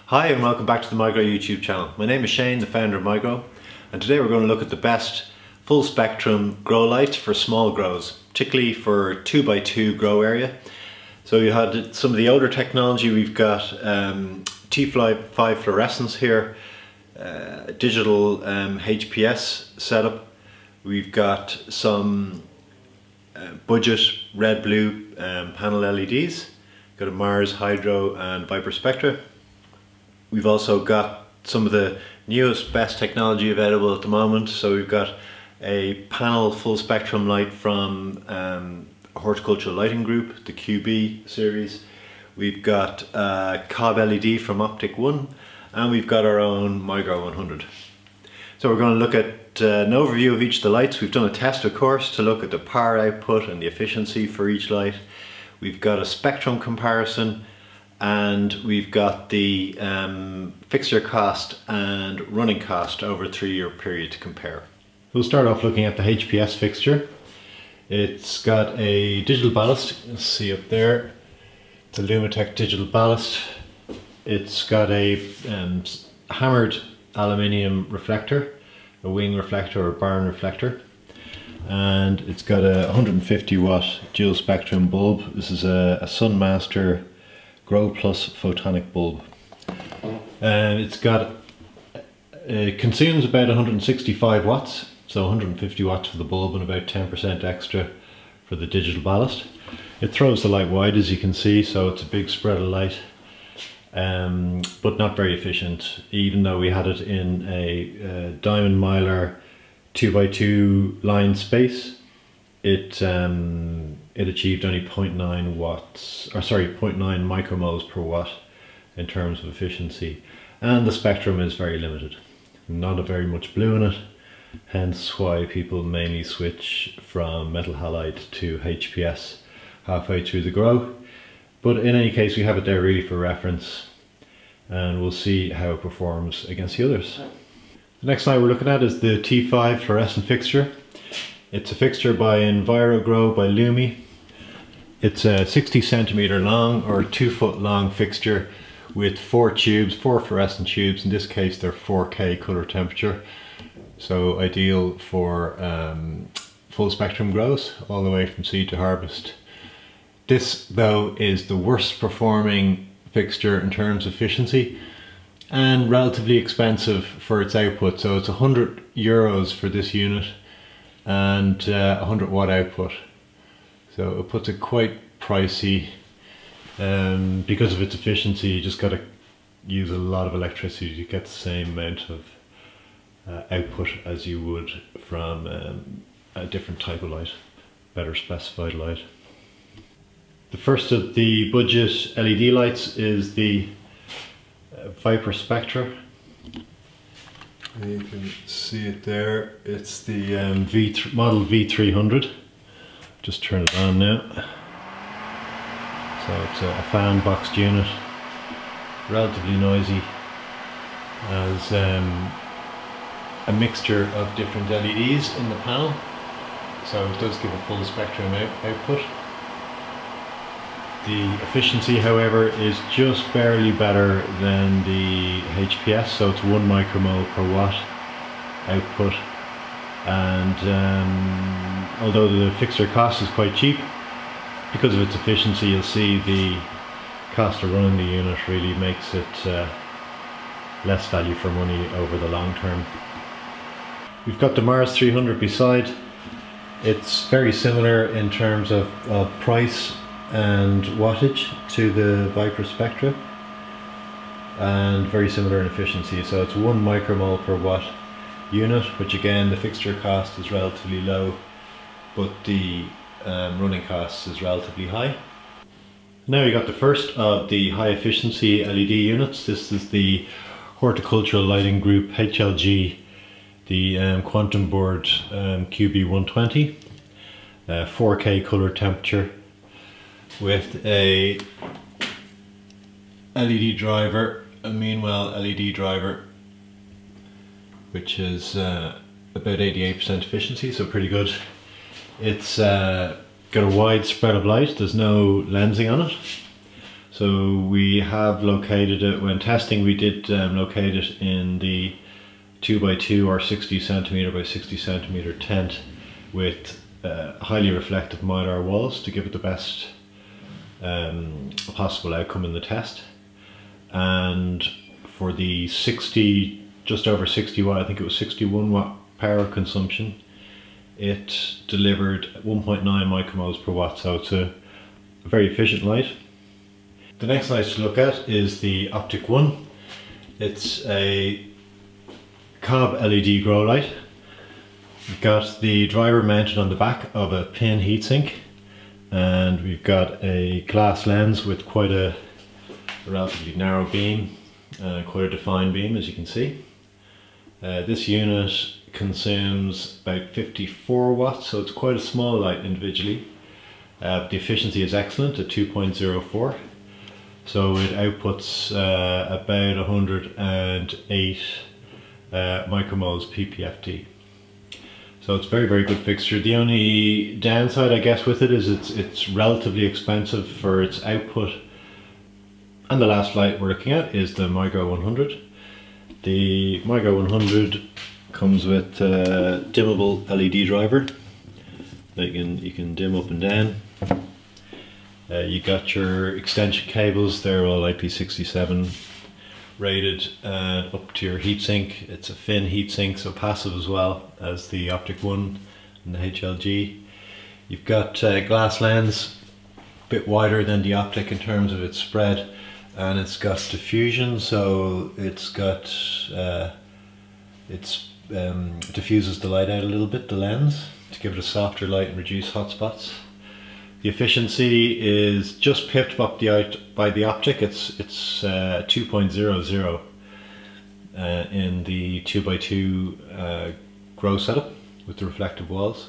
Hi and welcome back to the MIGRO YouTube channel. My name is Shane, the founder of MIGRO, and today we're going to look at the best full spectrum grow lights for small grows, particularly for 2x2 grow area. So you had some of the older technology. We've got T5 fluorescence here, digital HPS setup. We've got some budget red-blue panel LEDs. Got a Mars, Hydro and Viparspectra. We've also got some of the newest, best technology available at the moment. So we've got a panel full spectrum light from Horticultural Lighting Group, the QB series. We've got a Cob LED from Optic 1, and we've got our own MIGRO 100. So we're going to look at an overview of each of the lights. We've done a test, of course, to look at the power output and the efficiency for each light. We've got a spectrum comparison, and we've got the fixture cost and running cost over a 3-year period to compare. We'll start off looking at the HPS fixture. It's got a digital ballast, you can see up there. It's a Lumatek digital ballast. It's got a hammered aluminium reflector, a wing reflector or barn reflector. And it's got a 150 watt dual spectrum bulb. This is a Sunmaster Grow Plus photonic bulb. And it consumes about 165 watts, so 150 watts for the bulb and about 10% extra for the digital ballast. It throws the light wide, as you can see, so it's a big spread of light, but not very efficient, even though we had it in a diamond mylar 2x2 line space. It achieved only 0.9 micromoles per watt in terms of efficiency, and the spectrum is very limited. Not very much blue in it, hence why people mainly switch from metal halide to HPS halfway through the grow. But in any case, we have it there really for reference, and we'll see how it performs against the others. The next light we're looking at is the T5 fluorescent fixture. It's a fixture by Envirogro by Lumi. It's a 60 centimeter long or 2 foot long fixture with 4 tubes, 4 fluorescent tubes. In this case they're 4K color temperature, so ideal for full spectrum grows all the way from seed to harvest. This though is the worst performing fixture in terms of efficiency, and relatively expensive for its output. So it's €100 for this unit and 100 watt output. So it puts it quite pricey. Because of its efficiency, you just got to use a lot of electricity to get the same amount of output as you would from a different type of light, better specified light. The first of the budget LED lights is the Viparspectra. You can see it there. It's the model V300. Just turn it on now. So it's a fan boxed unit, relatively noisy, has a mixture of different LEDs in the panel, so it does give a full spectrum output. The efficiency, however, is just barely better than the HPS, so it's 1 micromole per watt output. And although the fixture cost is quite cheap, because of its efficiency, you'll see the cost of running the unit really makes it less value for money over the long term. We've got the Mars 300 beside. It's very similar in terms of price and wattage to the Viparspectra, and very similar in efficiency. So it's 1 micromole per watt unit, which again the fixture cost is relatively low, but the running cost is relatively high. Now you got the first of the high efficiency LED units. This is the Horticultural Lighting Group HLG, the Quantum Board QB 120, 4K color temperature, with a LED driver, a Meanwell LED driver, which is about 88% efficiency, so pretty good. It's got a wide spread of light, there's no lensing on it, So we have located it, when testing we did locate it in the 2x2 or 60 centimeter by 60 centimeter tent with highly reflective mylar walls to give it the best possible outcome in the test. And for the 60, just over 60 watt, I think it was 61 watt power consumption, it delivered 1.9 micromoles per watt, so it's a very efficient light. The next light to look at is the Optic one. It's a cob LED grow light. We've got the driver mounted on the back of a pin heatsink, and we've got a glass lens with quite a relatively narrow beam, quite a defined beam, as you can see. This unit consumes about 54 watts, so it's quite a small light individually. The efficiency is excellent at 2.04. So it outputs about 108 micromoles PPFD. So it's very good fixture. The only downside, I guess, with it is it's relatively expensive for its output. And the last light we're looking at is the MIGRO 100. The MIGRO 100 comes with a dimmable LED driver that you can dim up and down. You got your extension cables, they're all IP67 rated, up to your heatsink. It's a fin heatsink, so passive as well as the Optic one and the HLG. You've got a glass lens, a bit wider than the Optic in terms of its spread, and it's got diffusion, so it's got diffuses the light out a little bit, the lens, to give it a softer light and reduce hotspots. The efficiency is just pipped up by the Optic. It's 2.00 in the 2x2 grow setup with the reflective walls.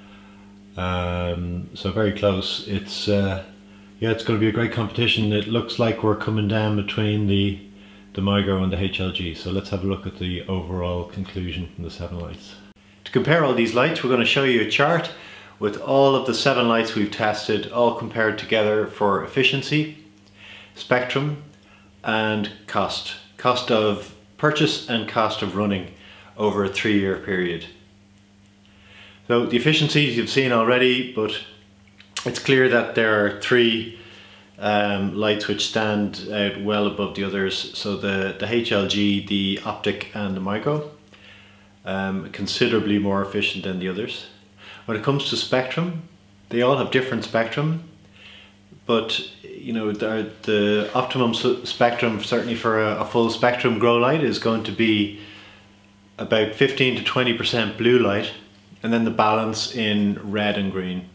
So very close. It's yeah, it's going to be a great competition. It looks like we're coming down between the MIGRO and the HLG. So let's have a look at the overall conclusion from the 7 lights. To compare all these lights, we're going to show you a chart with all of the 7 lights we've tested, all compared together for efficiency, spectrum, and cost. Cost of purchase and cost of running over a 3-year period. So the efficiencies you've seen already, but it's clear that there are 3 lights which stand out well above the others. So the HLG, the Optic, and the MIGRO, considerably more efficient than the others. When it comes to spectrum, they all have different spectrum, but you know, the optimum spectrum, certainly for a full spectrum grow light, is going to be about 15 to 20% blue light, and then the balance in red and green.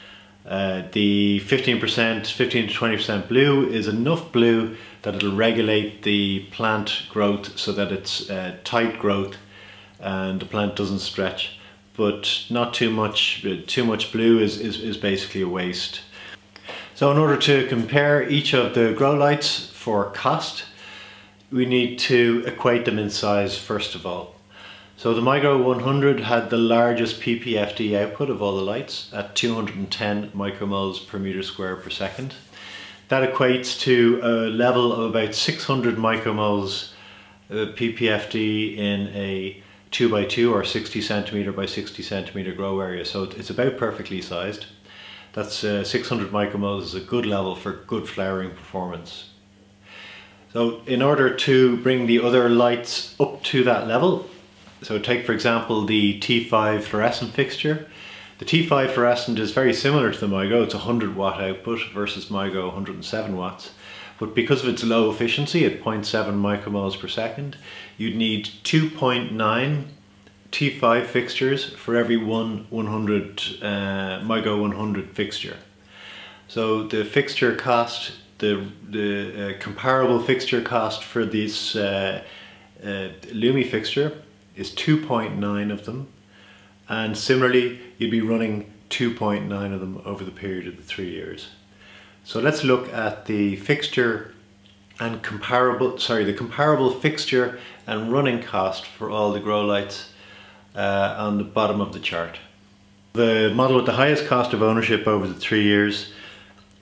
The 15 to 20% blue is enough blue that it'll regulate the plant growth so that it's tight growth and the plant doesn't stretch. But not too much. Too much blue is basically a waste. So in order to compare each of the grow lights for cost, we need to equate them in size first of all. So the MIGRO 100 had the largest PPFD output of all the lights at 210 micromoles per meter square per second. That equates to a level of about 600 micromoles PPFD in a 2x2 or 60 centimeter by 60 centimeter grow area, so it's about perfectly sized. That's 600 micromoles is a good level for good flowering performance. So in order to bring the other lights up to that level, so take for example the T5 fluorescent fixture. The T5 fluorescent is very similar to the MIGRO. It's 100 watt output versus MIGRO 107 watts. But because of its low efficiency at 0.7 micromoles per second, you'd need 2.9 T5 fixtures for every one 100 MIGRO 100 fixture. So the fixture cost, the comparable fixture cost for this Lumi fixture is 2.9 of them, and similarly you'd be running 2.9 of them over the period of the 3 years. So let's look at the fixture and the comparable fixture and running cost for all the grow lights on the bottom of the chart. The model with the highest cost of ownership over the 3 years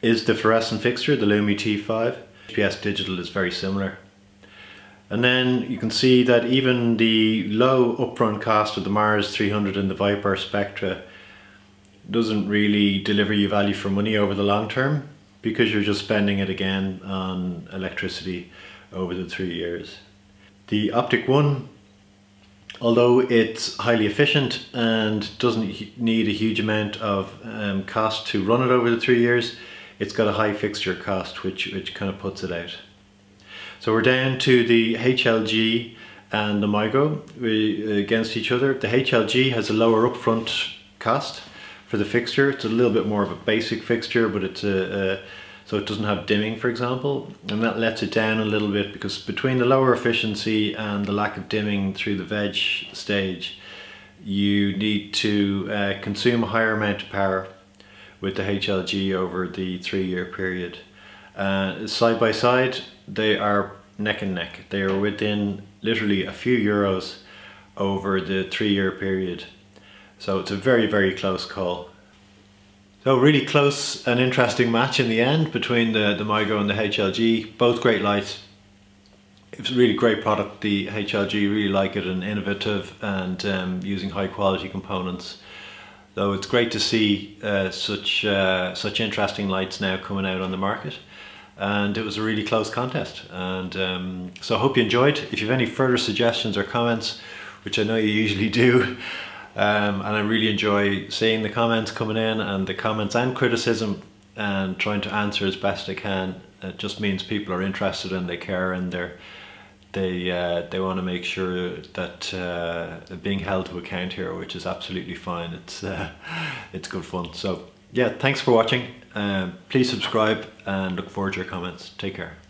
is the fluorescent fixture, the Lumii T5. HPS digital is very similar. And then you can see that even the low upfront cost of the Mars 300 and the Viparspectra doesn't really deliver you value for money over the long term, because you're just spending it again on electricity over the 3 years. The Optic one, although it's highly efficient and doesn't need a huge amount of cost to run it over the 3 years, it's got a high fixture cost which kind of puts it out. So we're down to the HLG and the MIGRO against each other. The HLG has a lower upfront cost for the fixture. It's a little bit more of a basic fixture, but it's so it doesn't have dimming, for example, and that lets it down a little bit, because between the lower efficiency and the lack of dimming through the veg stage, you need to consume a higher amount of power with the HLG over the 3-year period. Side by side, they are neck and neck. They are within literally a few euros over the 3-year period. So it's a very, very close call. So really close and interesting match in the end between the MIGRO and the HLG. Both great lights. It's a really great product. The HLG, really like it, and innovative, and using high quality components. So it's great to see such interesting lights now coming out on the market. And it was a really close contest. And so I hope you enjoyed. If you have any further suggestions or comments, which I know you usually do, and I really enjoy seeing the comments coming in, and the comments and criticism, and trying to answer as best I can. It just means people are interested and they care, and they want to make sure that they're being held to account here, which is absolutely fine. It's good fun. So yeah, thanks for watching. Please subscribe and look forward to your comments. Take care.